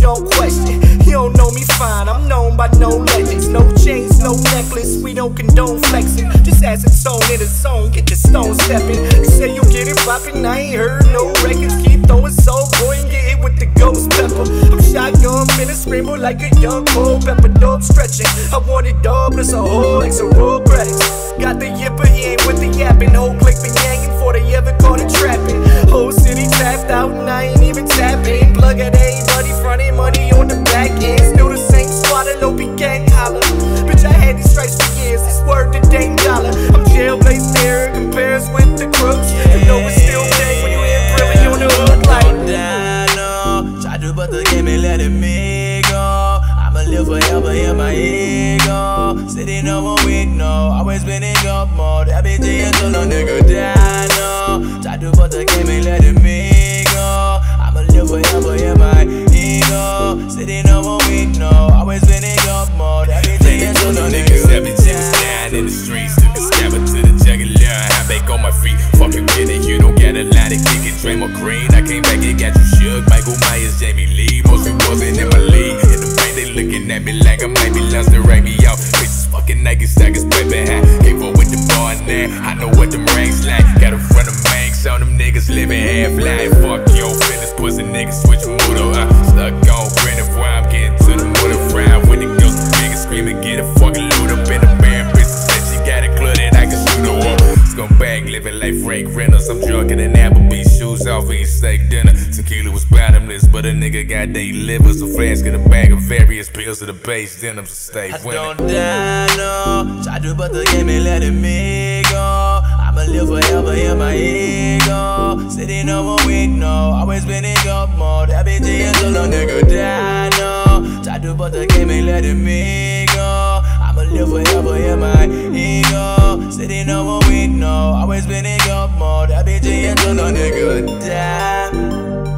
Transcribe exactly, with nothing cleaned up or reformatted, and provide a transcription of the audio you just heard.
don't question. You don't know me fine, I'm known by no legends. No chains, no necklace, we don't condone flexing. Just as it's on in a song, get your stone stepping. You say you get it poppin', I ain't heard no records. Keep throwing soul, boy, and get hit with the ghost pepper. I'm shotgun, in a screamer like a young cold pepper. Dog stretching, I want it all, plus a whole X of raw credits. Got the yipper, he ain't with the yapping. Whole click been hanging before they ever caught it trapping. Whole city tapped out and I ain't even tapping. Plug at everybody, frontin' money on the back end. Still the same squad, and no be gang holler. Bitch, I had these stripes for years, this word to dang dollar. I'm jailblazed there, compares with the crooks. You know it's still gang when you hear Brilly on the hook like no, try to put the game and let it me go. I'ma live forever in my ego. Sitting over weak, no, always been in up mode. Every day until no nigga die, no. Try to put the game and let it me go. I'ma live forever in my ego. Sitting over weak, no, always been in up mode. Every day until no nigga every day was down in the streets. Took a stabber to the jugular, I'm back on my feet. Fucking with it, you don't get a lot of kick it. Draymond Green, I came back and got you shook. Michael Myers, Jamie Lee, most you wasn't in my league. In the bank, they looking at me like I might be lost to write me out. Bitches fucking Nike stackers, baby hat. Gave up with the bar now, I know what them ranks like. Gotta run them banks on them niggas living half life. Fuck your feelings, pussy niggas switch motor. I'm stuck on grinning before I'm getting to the motor fry. When it goes to niggas screaming, get a fucking loot up in the man. Bitch said she got a club that I can shoot her up. Scumbag living like Frank Reynolds. I'm drunk in an Applebee's, shoes off, eating steak dinner. Tequila was bottomless, but a nigga got they livers. A flask in a bag of various pills to the base denim, so stay winning. I don't die, no. Try to put the game and let it me go. I'ma live forever in my ego. Sitting over weak, no, always been in up mode. Every day until no nigga die, no. Try to put the game and let it me go. I'ma live forever in my ego. Sitting over weak, no, always been in up mode. Every day until no nigga die.